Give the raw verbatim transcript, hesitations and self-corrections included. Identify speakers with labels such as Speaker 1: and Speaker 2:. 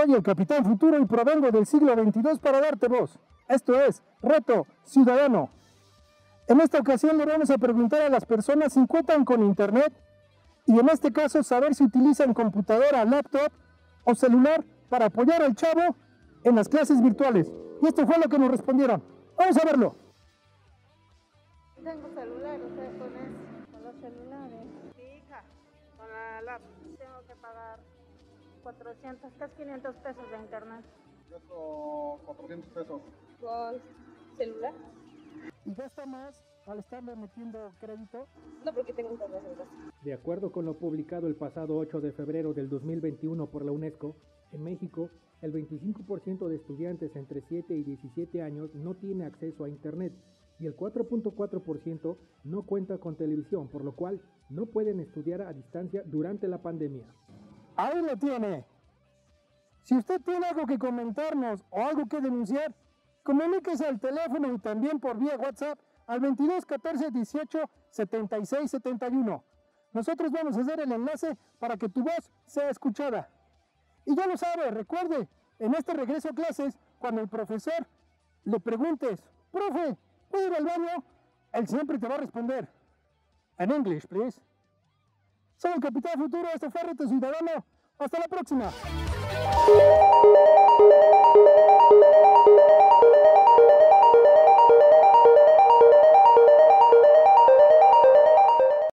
Speaker 1: Soy el Capitán Futuro y provengo del siglo veintidós para darte voz. Esto es Reto Ciudadano. En esta ocasión le vamos a preguntar a las personas si cuentan con internet y en este caso saber si utilizan computadora, laptop o celular para apoyar al chavo en las clases virtuales. Y esto fue lo que nos respondieron. Vamos a verlo.
Speaker 2: Tengo celular, o sea, con, eso, con los celulares. Mi hija, con la laptop, tengo que pagar cuatrocientos, casi quinientos pesos de internet.
Speaker 3: Yo con cuatrocientos pesos.
Speaker 2: ¿Con celular?
Speaker 1: ¿Y gasta más al estarle metiendo crédito?
Speaker 2: No, porque tengo internet en casa.
Speaker 4: De acuerdo con lo publicado el pasado ocho de febrero del dos mil veintiuno por la UNESCO, en México, el veinticinco por ciento de estudiantes entre siete y diecisiete años no tiene acceso a Internet y el cuatro punto cuatro por ciento no cuenta con televisión, por lo cual no pueden estudiar a distancia durante la pandemia.
Speaker 1: Ahí lo tiene. Si usted tiene algo que comentarnos o algo que denunciar, comuníquese al teléfono y también por vía WhatsApp al veintidós catorce dieciocho setenta y seis setenta y uno. Nosotros vamos a hacer el enlace para que tu voz sea escuchada. Y ya lo sabe, recuerde, en este regreso a clases, cuando el profesor le preguntes, profe, ¿puedo ir al baño? Él siempre te va a responder. En English, please. Soy el Capitán Futuro, esto fue Reto Ciudadano. Hasta la próxima.